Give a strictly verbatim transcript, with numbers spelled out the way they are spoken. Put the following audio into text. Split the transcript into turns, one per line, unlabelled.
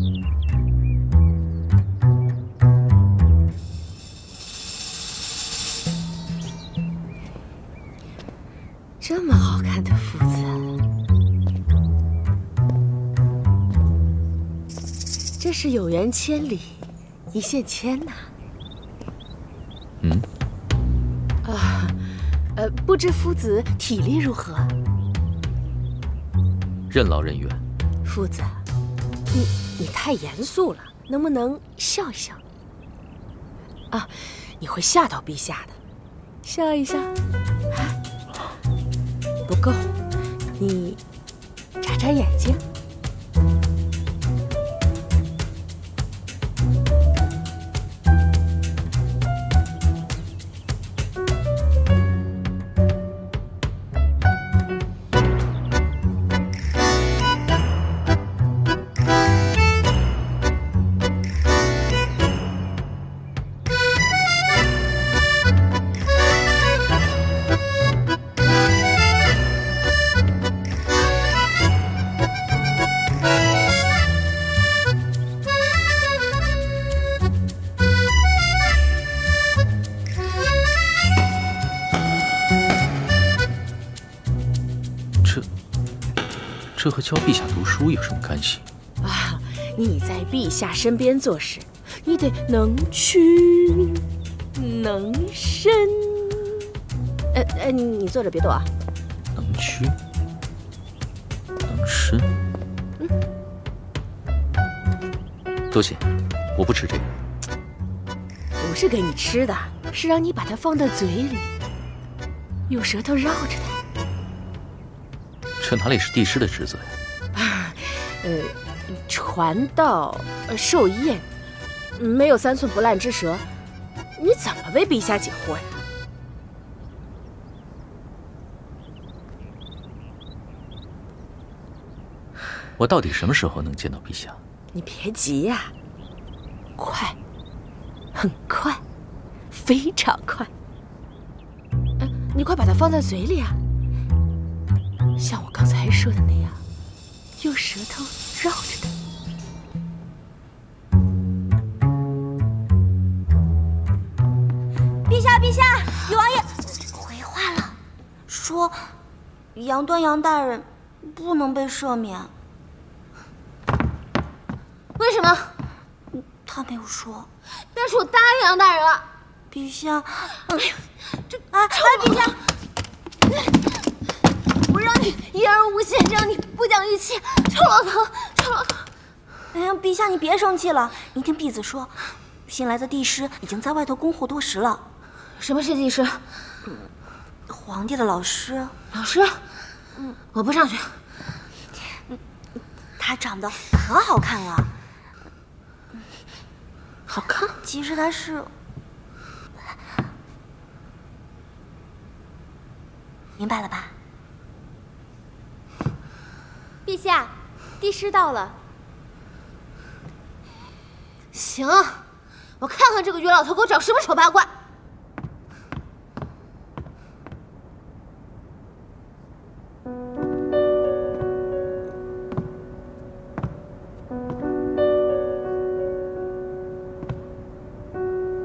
这么好看的斧子，这是有缘千里，一线牵呐。
嗯。
啊，呃，不知夫子体力如何？
任劳任怨。
夫子，你你太严肃了，能不能笑一笑？啊，你会吓到陛下的，笑一笑。不够，你眨眨眼睛。
这和教陛下读书有什么干系？
啊，你在陛下身边做事，你得能屈能伸。呃呃，你你坐着别动啊。
能屈能伸。
嗯。
多谢，我不吃这个。
不是给你吃的，是让你把它放在嘴里，用舌头绕着它。
这哪里是帝师的职责呀？
啊，呃，传道授业，没有三寸不烂之舌，你怎么为陛下解惑呀？
我到底什么时候能见到陛下？
你别急呀，快，很快，非常快。哎，你快把它放在嘴里啊！像我刚才说的那样，用舌头绕着它。
陛下，陛下，李王爷回话了，说杨端阳大人不能被赦免。
为什么？
他没有说。
但是我答应杨大人了。
陛下，嗯，
这
哎哎，陛下。
我让你言而无信，让你不讲义气，臭老头，臭老头！
哎呀，陛下你别生气了。你听婢子说，新来的帝师已经在外头恭候多时了。
什么是帝师？
嗯，皇帝的老师。
老师？嗯，我不上去。
嗯，他长得可好看了。
好看？
其实他是……明白了吧？
陛下，帝师到了。行，我看看这个袁老头给我找什么丑八怪。